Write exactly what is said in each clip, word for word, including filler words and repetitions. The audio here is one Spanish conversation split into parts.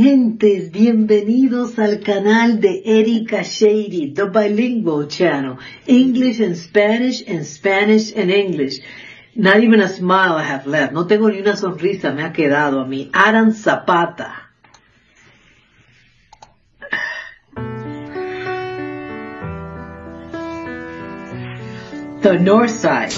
oyentes, bienvenidos al canal de Erika Shady, the bilingual channel, English and Spanish and Spanish and English. Not even a smile I have left. No tengo ni una sonrisa me ha quedado a mí. Adam Zapata. The North Side.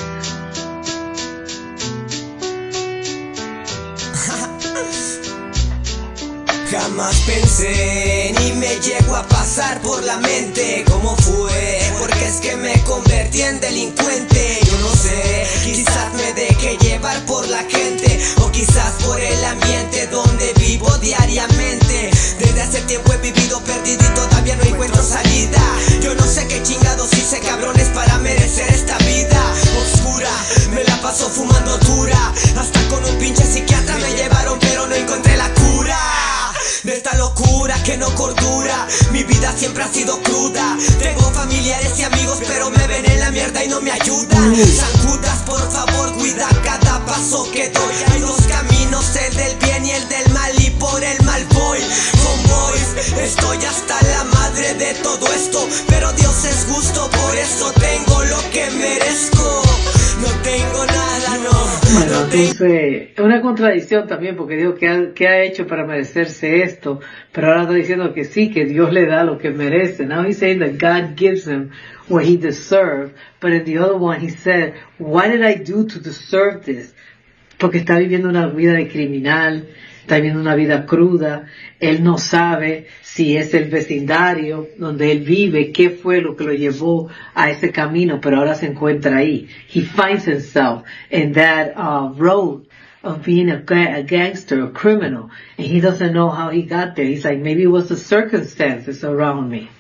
Jamás pensé ni me llegó a pasar por la mente cómo fue, porque es que me convertí en delincuente. Yo no sé, quizás me dejé llevar por la gente, o quizás por el ambiente donde vivo diariamente. Desde hace tiempo he vivido perdido y todavía no encuentro salida. Yo no sé qué chingados hice, cabrones, para merecer esta vida oscura. Me la paso fumando dura, hasta con un pinche psiquiatra me llevaron, pero no encontré la cura de esta locura que no cordura. Mi vida siempre ha sido cruda. Tengo familiares y amigos, pero me ven en la mierda y no me ayudan. San Judas, por favor, cuida cada paso que doy. Hay dos caminos, el del bien y el del mal, y por el mal voy. Con boys, estoy hasta la madre de todo esto, pero Dios es justo, por eso tengo lo que merezco. No tengo nada, no. Bueno, entonces, es una contradicción también, porque digo, ¿qué ha, qué ha hecho para merecerse esto? Pero ahora está diciendo que sí, que Dios le da lo que merece. Now he's saying that God gives him what he deserved, but in the other one he said, what did I do to deserve this? Porque está viviendo una vida de criminal, está viviendo una vida cruda. Él no sabe si es el vecindario donde él vive, qué fue lo que lo llevó a ese camino, pero ahora se encuentra ahí. He finds himself in that uh, road of being a, ga a gangster, a criminal, and he doesn't know how he got there. He's like, maybe it was the circumstances around me.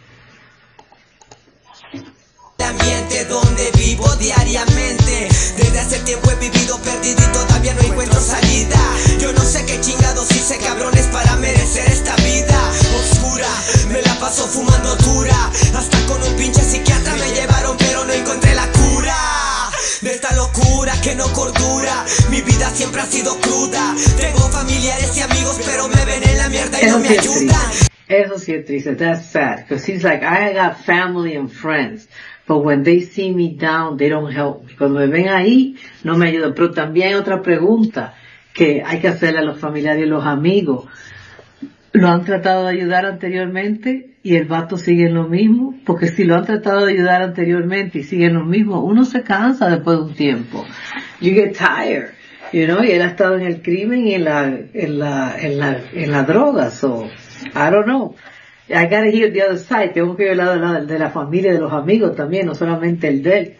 El ambiente donde vivo diariamente. Desde hace tiempo he vivido perdido y todavía no encuentro salida. Yo no sé qué chingados hice, cabrones, para merecer esta vida oscura. Me la paso fumando dura, hasta con un pinche psiquiatra me llevaron, pero no encontré la cura de esta locura que no cordura. Mi vida siempre ha sido cruda. Tengo familiares y amigos, pero me ven en la mierda y no me ayudan. Eso sí es triste. That's sad, because he's like, I got family and friends, but when they see me down, they don't help me. Cuando me ven ahí, no me ayudan. Pero también hay otra pregunta que hay que hacerle a los familiares y los amigos. ¿Lo han tratado de ayudar anteriormente y el vato sigue en lo mismo? Porque si lo han tratado de ayudar anteriormente y sigue en lo mismo, uno se cansa después de un tiempo. You get tired, you know, y él ha estado en el crimen y en la, en la, en la, en la droga, so, I don't know. I gotta hear the other side. Tengo que ver el lado de la familia y de los amigos también, no solamente el de él.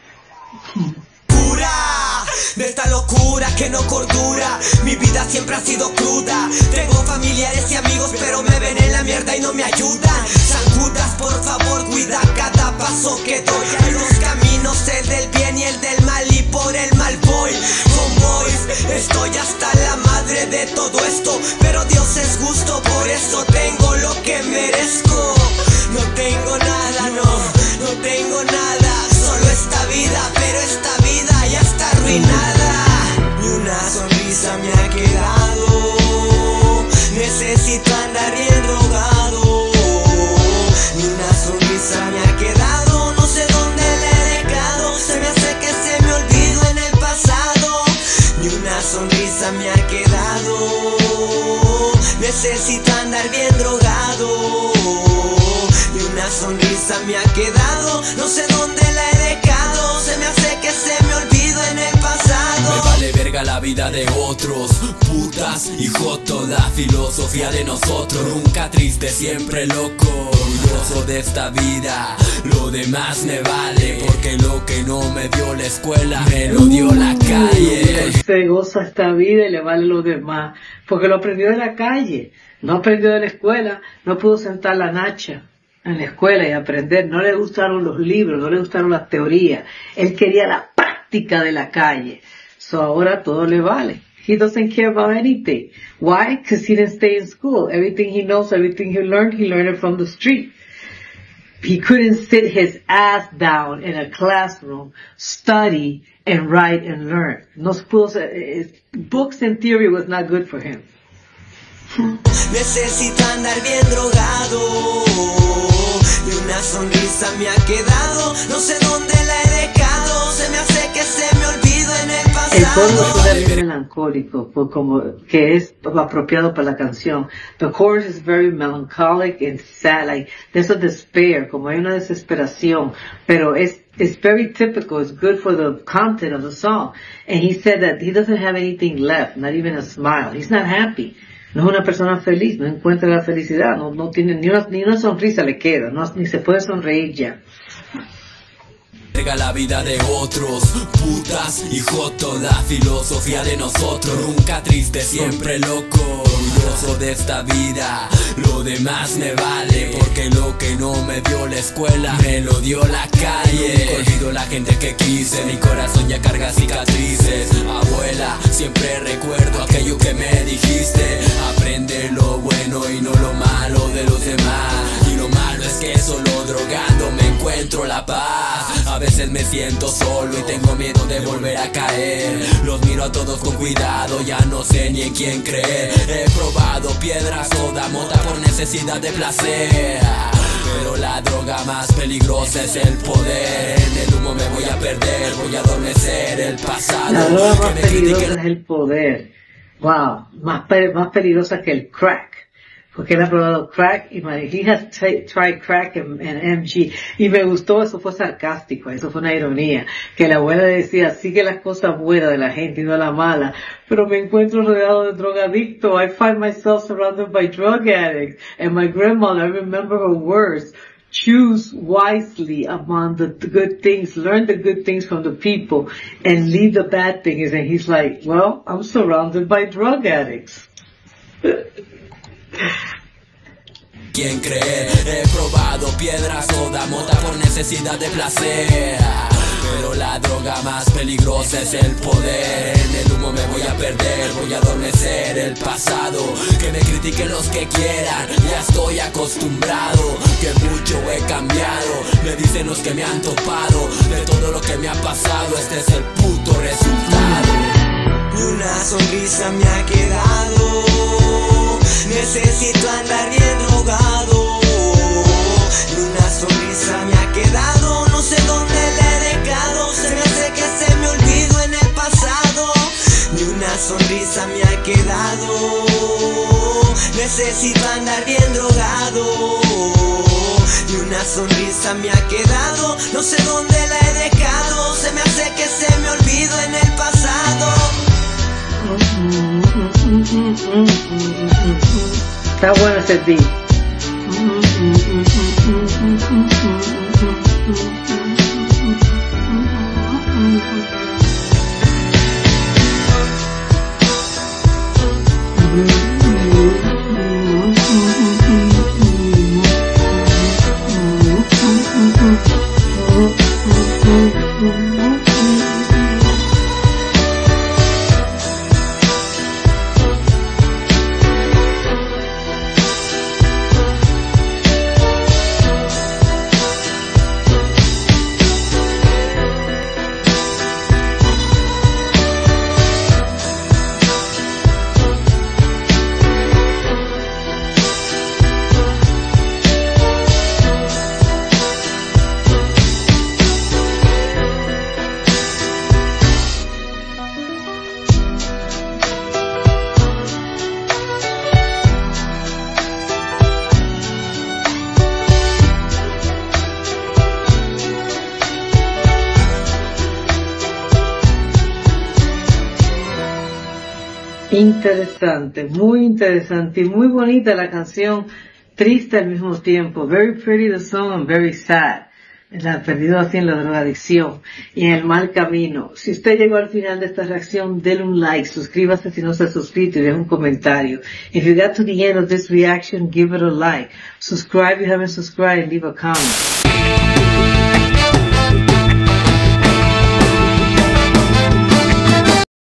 De esta locura que no cordura. Mi vida siempre ha sido cruda. Tengo familiares y amigos, pero me ven en la mierda y no me ayudan. San Judas, por favor, cuida cada paso que doy. Hay dos caminos, el del bien y el del mal, y por el mal voy. Con boys, estoy hasta la madre de todo esto, pero Dios es justo, por eso tengo lo que merezco. No tengo nada, no, no tengo nada, solo esta vida, pero esta vida ya está arruinada. Ni una sonrisa me ha quedado, necesito andar bien drogado. Ni una sonrisa me ha quedado, no sé dónde la he dejado, se me hace que se me olvidó en el pasado. Ni una sonrisa me ha quedado, necesito andar bien drogado. Ni una sonrisa me ha quedado, no sé dónde la he dejado, se me hace que se me olvidó en el pasado. Me vale verga la vida de otros, putas y joto, la filosofía de nosotros. Nunca triste, siempre loco, orgulloso de esta vida. Lo demás me vale, porque lo que no me dio la escuela me lo dio la calle. Él se goza esta vida y le vale lo demás, porque lo aprendió de la calle, no aprendió de la escuela. No pudo sentar la nacha en la escuela y aprender. No le gustaron los libros, no le gustaron las teorías. Él quería la práctica de la calle. So ahora todo le vale. He doesn't care about anything. Why? Because he didn't stay in school. Everything he knows, everything he learned, he learned it from the street. He couldn't sit his ass down in a classroom, study, and write and learn. No pudo, books and theory was not good for him. Necesito andar bien drogado y una sonrisa me ha quedado. No sé dónde la he dejado. Se me hace que se me olvido en el pasado. El coro es muy melancólico, por como que es apropiado para la canción. The chorus is very melancholic and sad, like there's a despair, como hay una desesperación, pero es it's very typical. It's good for the content of the song. And he said that he doesn't have anything left, not even a smile. He's not happy. No es una persona feliz, no encuentra la felicidad, no, no tiene ni una, ni una sonrisa le queda, no, ni se puede sonreír ya. La vida de otros, putas y joto, la filosofía de nosotros. Nunca triste, siempre loco, orgulloso de esta vida. Lo demás me vale, porque lo que no me dio la escuela me lo dio la calle. Nunca olvido la gente que quise, mi corazón ya carga cicatrices. Abuela, siempre recuerdo aquello que me dijiste. Aprende lo bueno y no lo malo de los demás. Y lo malo es que solo drogando me encuentro la paz. A veces me siento solo y tengo miedo de volver a caer. Los miro a todos con cuidado, ya no sé ni en quién creer. He probado piedra, soda, mota por necesidad de placer. Pero la droga más peligrosa es el poder. En el humo me voy a perder, voy a adormecer el pasado. La droga más peligrosa es el poder. Wow, más, pe más peligrosa que el crack. Porque él ha probado crack y he has tried crack and, and M G. Y me gustó, eso fue sarcástico, eso fue una ironía. Que la abuela decía, sigue las cosas buenas de la gente y no las malas. Pero me encuentro rodeado de drogadictos. I find myself surrounded by drug addicts. And my grandmother, I remember her words. Choose wisely among the, the good things, learn the good things from the people, and leave the bad things. And he's like, well, I'm surrounded by drug addicts. ¿Quién cree? He probado piedra, soda, mota por necesidad de placer. Pero la droga más peligrosa es el poder. En el humo me voy a perder, voy a adormecer el pasado. Que me critiquen los que quieran, ya estoy acostumbrado. Que mucho he cambiado, me dicen los que me han topado. De todo lo que me ha pasado, este es el puto resultado. Una sonrisa me ha quedado. Necesito andar bien drogado. Y una sonrisa me ha quedado. No sé dónde la he dejado. Se me hace que se me olvido en el pasado. Ni una sonrisa me ha quedado. Necesito andar bien drogado. Y una sonrisa me ha quedado. No sé dónde la he dejado. Se me hace que se me olvido en el pasado. Está bueno ese beat. Interesante, muy interesante y muy bonita la canción, triste al mismo tiempo. Very pretty the song and very sad. La perdido así en la drogadicción y en el mal camino. Si usted llegó al final de esta reacción, denle un like, suscríbase si no se ha suscrito y deje un comentario. If you got to the end of this reaction, give it a like. Subscribe if you haven't subscribed and leave a comment.